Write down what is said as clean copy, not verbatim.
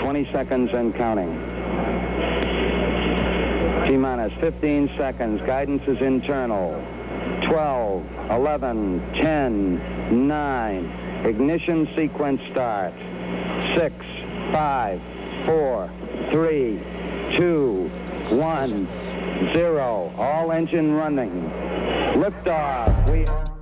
20 seconds and counting. T-minus 15 seconds. Guidance is internal. 12, 11, 10, 9. Ignition sequence starts. 6, 5, 4, 3, 2, 1, 0. All engine running. Liftoff.